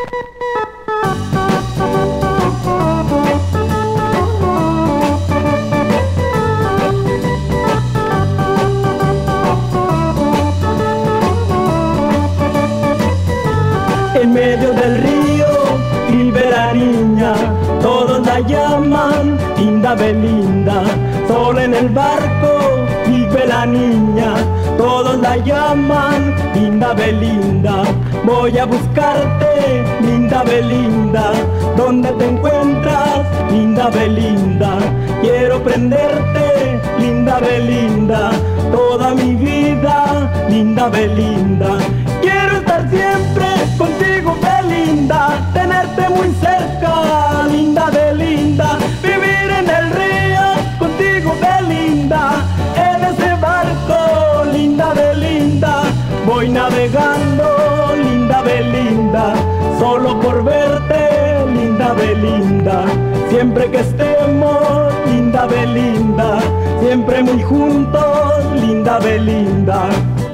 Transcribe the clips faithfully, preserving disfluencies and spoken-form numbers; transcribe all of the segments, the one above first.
En medio del río vive la niña, todos la llaman Linda Belinda. Sola en el barco vive la niña, todos la llaman Linda Belinda. Voy a buscarte, Linda Belinda, ¿dónde te encuentras, Linda Belinda? Quiero prenderte, Linda Belinda, toda mi vida, Linda Belinda. Quiero estar siempre contigo, Belinda, tenerte muy cerca, Linda Belinda, vivir en el río contigo, Belinda, en ese barco, Linda Belinda. Voy navegando, Linda Belinda, solo por verte, Linda Belinda. Siempre que estemos, Linda Belinda, siempre muy juntos, Linda Belinda.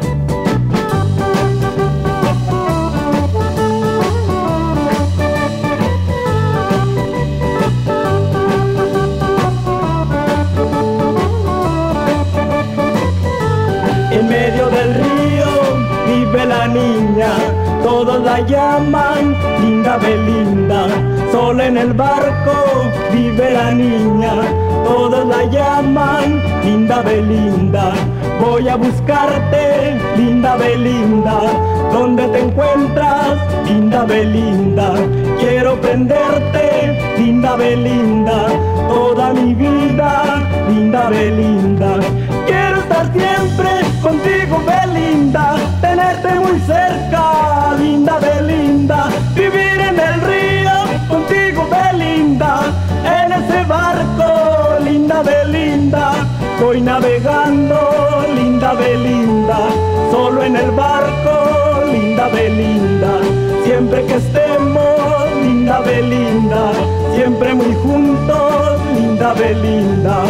En medio del río vive la niña, todos la llaman Linda Belinda. Sola en el barco vive la niña, todos la llaman Linda Belinda. Voy a buscarte, Linda Belinda, ¿dónde te encuentras, Linda Belinda? Quiero prenderte, Linda Belinda, toda mi vida, Linda Belinda. Quiero estar siempre contigo, Belinda, tenerte muy cerca, Linda Belinda, vivir en el río contigo, Belinda, en ese barco, Linda Belinda. Voy navegando, Linda Belinda, solo en el barco, Linda Belinda. Siempre que estemos, Linda Belinda, siempre muy juntos, Linda Belinda.